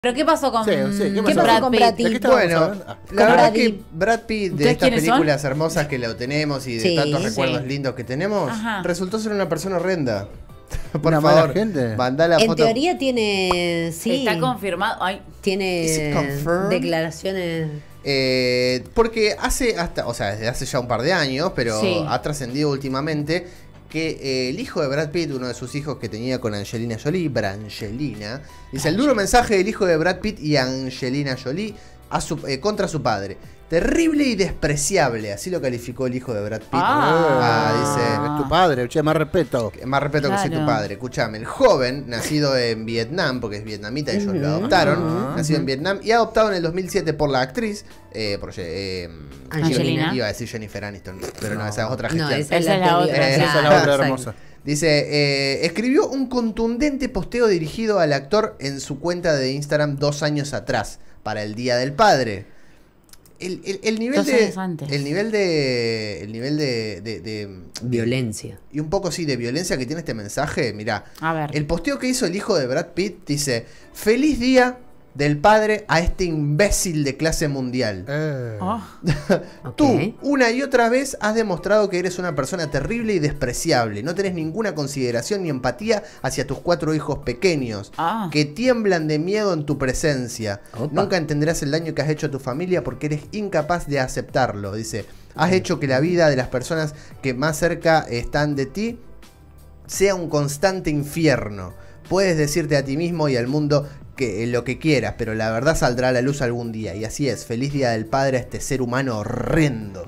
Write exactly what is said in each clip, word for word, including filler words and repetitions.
¿Pero qué pasó con, sí, sí, ¿qué ¿qué pasó? pasó con Brad Pitt? Bueno, Ah, la verdad Brad es que Pitt. Brad Pitt, de estas películas son? hermosas que lo tenemos y de sí, tantos recuerdos sí. lindos que tenemos, Ajá. resultó ser una persona horrenda. Por Una favor, mala gente. mandá la En foto. teoría tiene, sí, Está confirmado. Ay, Is it tiene confirmed? declaraciones. Eh, porque hace hasta, o sea, desde hace ya un par de años, pero Sí. ha trascendido últimamente que eh, el hijo de Brad Pitt, uno de sus hijos que tenía con Angelina Jolie, Brangelina, dice el duro mensaje del hijo de Brad Pitt y Angelina Jolie a su, eh, contra su padre. Terrible y despreciable, así lo calificó el hijo de Brad Pitt. Ah. Ah, Es tu padre, che, más respeto. dice, más respeto que soy tu Claro. padre. Escuchame, el joven, nacido en Vietnam, porque es vietnamita, ellos lo adoptaron, nacido en Vietnam y adoptado en el dos mil siete por la actriz, eh, por, eh, Angelina. iba a decir Jennifer Aniston, pero no, esa es otra gestión. No, esa es Esa la, es la teoría. otra, Eh, Esa es la Claro, otra exacto. hermosa. Dice, eh, escribió un contundente posteo dirigido al actor en su cuenta de Instagram dos años atrás, para el Día del Padre. El, el- el nivel Dos de. años antes. El nivel de. El nivel de, de- de- Violencia. y un poco sí de violencia que tiene este mensaje. Mirá, A ver. el posteo que hizo el hijo de Brad Pitt dice: Feliz día del padre a este imbécil de clase mundial. Eh. Oh, Tú, Ok. una y otra vez, has demostrado que eres una persona terrible y despreciable. No tenés ninguna consideración ni empatía hacia tus cuatro hijos pequeños, Ah. que tiemblan de miedo en tu presencia. Opa. Nunca entenderás el daño que has hecho a tu familia porque eres incapaz de aceptarlo. Dice, has hecho que la vida de las personas que más cerca están de ti sea un constante infierno. Puedes decirte a ti mismo y al mundo que lo que quieras, pero la verdad saldrá a la luz algún día. Y así es, feliz día del padre a este ser humano horrendo.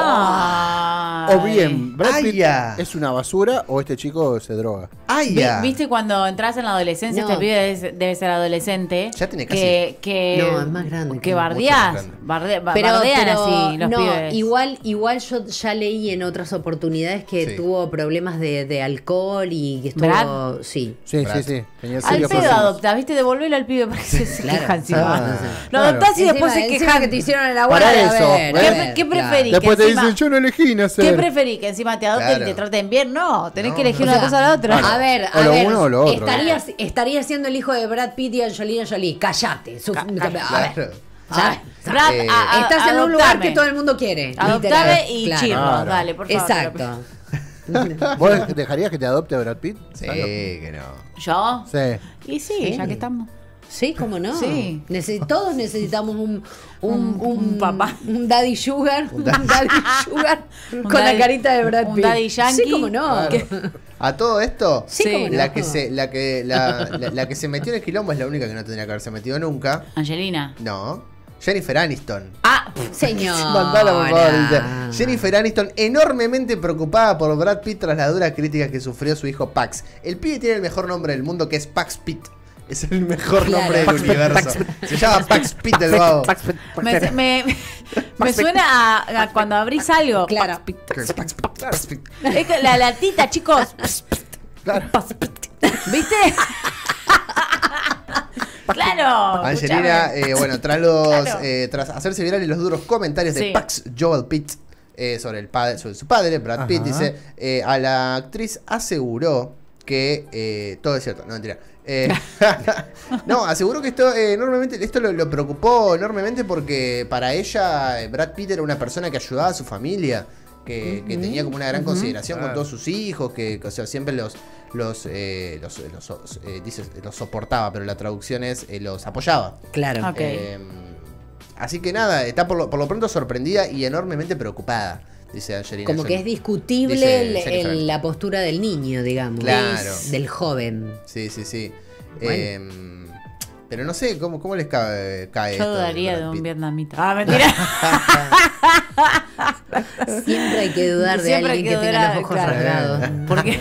Ah. O bien, Brad Ay, Pitt ya. es una basura o este chico se droga. ¡Ay, Vi- ya! ¿Viste cuando entras en la adolescencia? No. Este pibe debe, debe ser adolescente. Ya tiene casi- Que, que, No, es más grande Que que- bardeás. mucho más grande. barde- ba- Pero, bardean pero así los no, pibes. igual, igual yo ya leí en otras oportunidades que Sí. tuvo problemas de, de alcohol y que estuvo. ¿Brad? Sí. Sí, Brad. sí, sí. Tenía Al serios pedo problemas. adoptás, ¿viste? Devolvelo al pibe para que se Claro. queja encima. Ah, Lo claro. adoptás y después se Encima quejan. que te hicieron el agua. Para a eso, ver, ¿ves? a ¿Qué, ver, qué claro. preferís? Después que te encima- dicen, yo no elegí nacer. ¿Qué preferís? ¿Que encima te adopten Claro. y te traten bien? No, tenés No. que elegir O una sea, cosa o la otra. A ver, O a lo ver, uno o lo otro. Estaría, estaría siendo el hijo de Brad Pitt y Angelina Jolie. Cállate. Su- a ver. Claro. ¿sabes? Brad, Eh, a- a- Estás en un lugar adoptame. que todo el mundo quiere. Adoptame literal. y Claro. chirro. Claro. Dale, por favor. Exacto. ¿Vos dejarías que te adopte Brad Pitt? Sí, que no. ¿Yo? Sí. Y sí, Sí. ya que estamos. Sí, ¿cómo no? Sí. Necesi- todos necesitamos un, un, Un- un papá. Un daddy sugar. Un daddy sugar. Un con daddy- la carita de Brad un Pitt. daddy yankee. Sí, ¿cómo no? Claro. A todo esto, Sí, Sí. ¿cómo no? la que se, la que, la, la- la que se metió en el quilombo es la única que no tendría que haberse metido nunca. Angelina. No. Jennifer Aniston. Ah, Señor. Mandala, por favor. dice, Jennifer Aniston enormemente preocupada por Brad Pitt tras las duras críticas que sufrió su hijo Pax. El pibe tiene el mejor nombre del mundo, que es Pax Pitt. Es el mejor Claro. nombre del Pax Pitt, universo. Se llama Pax Pitt el vago. me, me, me suena a, a cuando abrís algo. Claro. Pax Pitt, Pax Pitt. Es que la latita, chicos. Claro. ¿Viste? Claro. Angelina, escuchame. eh, bueno, tras los Claro. eh, tras hacerse virales los duros comentarios de Sí. Pax Joel Pitt eh, sobre el padre, sobre su padre, Brad Pitt, Ajá. dice, eh, a la actriz aseguró que eh, todo es cierto, no mentira. Eh, no, aseguró que esto eh, enormemente, esto lo, lo preocupó enormemente porque para ella eh, Brad Pitt era una persona que ayudaba a su familia, que, que tenía como una gran consideración con Claro. todos sus hijos, que o sea, siempre los los, eh, los, los, eh, dice, los soportaba, pero la traducción es eh, los apoyaba. Claro. Ok. Eh, así que nada, está por lo, por lo pronto sorprendida y enormemente preocupada, dice Angelina Como que Jolie. es discutible Dice el- Jennifer el- Aniston. la postura del niño, digamos. Claro. Del joven. Sí, sí, sí. Bueno. Eh, pero no sé, ¿cómo, cómo les cae, cae Yo esto dudaría Brad de un Pitt? vietnamita. Ah, mentira. Siempre hay que dudar de Siempre hay alguien que, que tenga dudar, los ojos claro. rasgados. Porque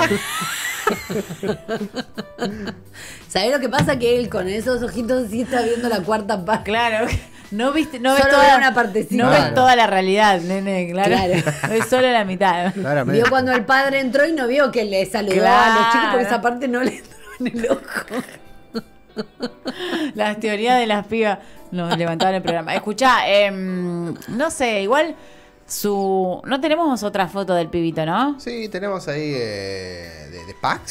¿Sabés lo que pasa? Que él con esos ojitos sí está viendo la cuarta parte. claro, no viste, no ves Solo toda ve una partecita. No ves Claro. toda la realidad, nene, claro. Claro. Ves solo la mitad. Claramente. Vio cuando el padre entró y no vio que le saludó a Claro. los chicos porque esa parte no le entró en el ojo. Las teorías de las pibas nos levantaban el programa. Escuchá, em, no sé, igual su. No tenemos otra foto del pibito, ¿no? Sí, tenemos ahí eh, de, de Pax.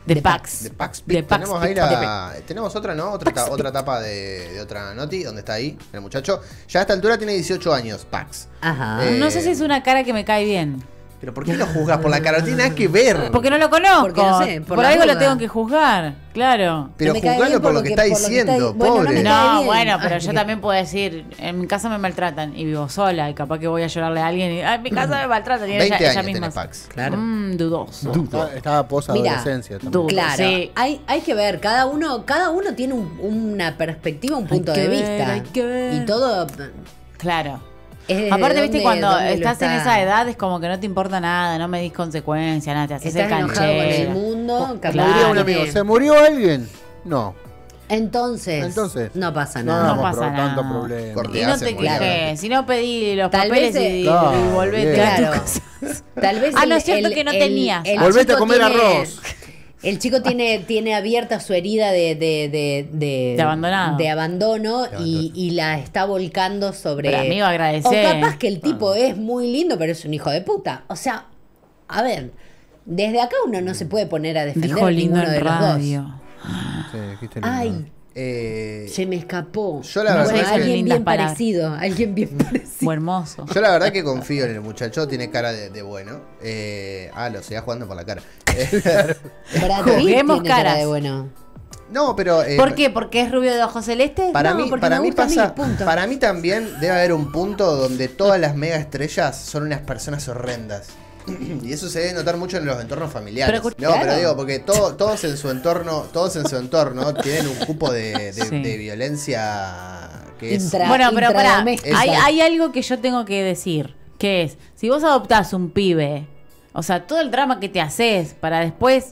De De Pax. De Pax De Pit. Pax Tenemos ahí Pit. la. Tenemos otra, ¿no? Otra, ta- otra etapa de, de otra noti, donde está ahí el muchacho. Ya a esta altura tiene dieciocho años, Pax. Ajá. Eh, No sé si es una cara que me cae bien. Pero ¿por qué lo juzgas por la cara? No tiene nada que ver. Porque no lo conozco. Porque no sé, por por la algo lo duda. tengo que juzgar. Claro. Pero Me cae juzgalo bien por lo que está por lo que diciendo, está- bueno, no pobre. me cae No, bien. bueno, pero Ay, yo que- también puedo decir, en mi casa me maltratan y vivo sola y capaz que voy a llorarle a alguien y, ay, en mi casa me maltratan y ella, veinte ella años misma. tiene Pax. Claro. Mm, dudoso. Estaba, estaba post Mira, adolescencia también. du- Claro, Sí. hay, hay que ver, cada uno, cada uno tiene un- una perspectiva, un punto que de ver, vista. hay que ver. Y todo Claro. es desde Aparte, viste, dónde- cuando dónde lo estás en está- esa edad es como que no te importa nada, no medís consecuencias, nada, te haces el Estás enojado con el canchero. mundo, capaz Claro. Diría un tiene- amigo, ¿se murió alguien? No. Entonces, Entonces, no pasa No, nada. No vamos, pasa pero tanto nada. problema. Corte. Y Ya no se te murió. quejes, si no pedí los Tal papeles vez, y, Claro, y volvete bien. a tu Claro. casa. Tal vez Ah, no, es cierto que no tenías. Ah. Volvete chico a comer tiene- arroz. El chico tiene, tiene abierta su herida de, de, de, de, De abandonado. de abandono De y, abandono. y la está volcando sobre. Pero, amigo, agradecé. O capaz que el tipo es muy lindo, pero es un hijo de puta. O sea, a ver, desde acá uno no se puede poner a defender Dijo lindo ninguno de en los dos. radio. Sí, dijiste lindo. Ay, Eh, se me escapó. Yo la No verdad sé, es que- alguien lindas bien palabras. parecido, alguien bien parecido. O hermoso. Yo la verdad que confío en el muchacho, tiene cara de, de bueno. Eh, ah, lo seguía jugando por la cara. Eh, Brad Pitt Juguemos tiene cara caras. de bueno. no, pero. eh, ¿Por qué? ¿Porque es rubio de ojos celestes? Para No, mí, porque para me mí gusta a mí, pasa. punto. Para mí también debe haber un punto donde todas las mega estrellas son unas personas horrendas. Y eso se debe notar mucho en los entornos familiares. Pero, no, claro. pero digo, porque todo- todos en su entorno, todos en su entorno tienen un cupo de, de- Sí. de violencia que es. Intra- Bueno, pero pará, intradoméstica. hay, hay algo que yo tengo que decir, que es, si vos adoptás un pibe, o sea, todo el drama que te haces para después...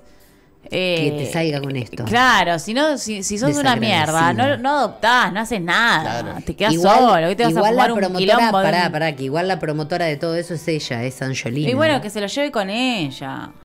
eh, Que te salga con esto. Claro, si no, si, si sos una mierda, Desagradecido. no, no adoptás, no haces nada, Claro. te quedas Igual- solo, que te vas a igual fumar la un promotora, quilombo de pará, un- pará, que igual la promotora de todo eso es ella, es Angelina. Y bueno, que se lo lleve con ella.